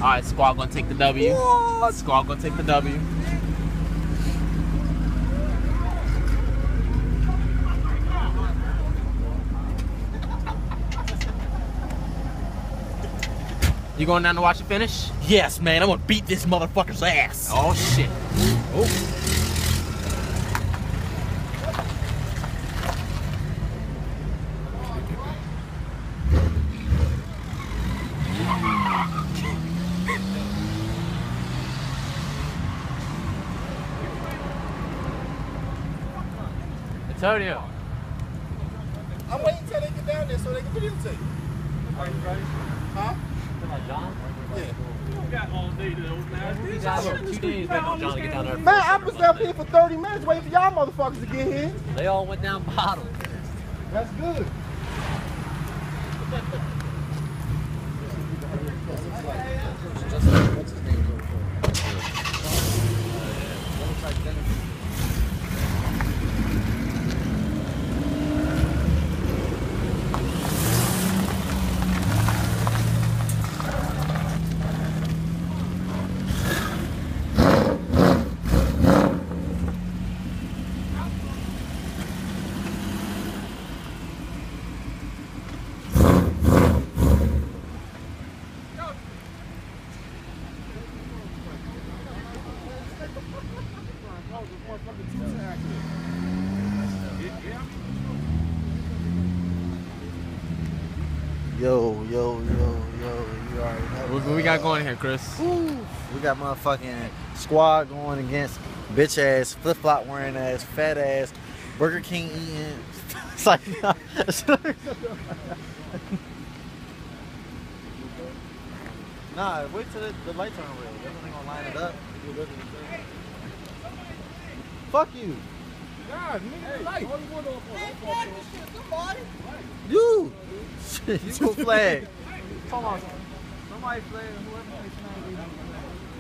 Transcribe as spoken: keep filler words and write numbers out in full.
right, squad gonna take the W. What? Squad gonna take the W. You going down to watch it finish? Yes, man. I'm gonna beat this motherfucker's ass. Oh shit. Oh. Antonio. I'm waiting until they get down there so they can videotape. Are you ready? Huh? John? Yeah. You got all day to those man. We got here two days waiting on John to get down there. Man, I was up here for thirty minutes waiting for y'all motherfuckers to get here. They all went down bottom. That's good. Yo, yo, yo, yo, you already know. What we got going here, Chris? Woo. We got motherfucking squad going against bitch ass, flip flop wearing ass, fat ass, Burger King eating. It's like, nah, wait till the, the lights aren't red. They're gonna line it up. Fuck you. God, nigga, light. You. You flag. Hold on. Somebody flag whoever makes name.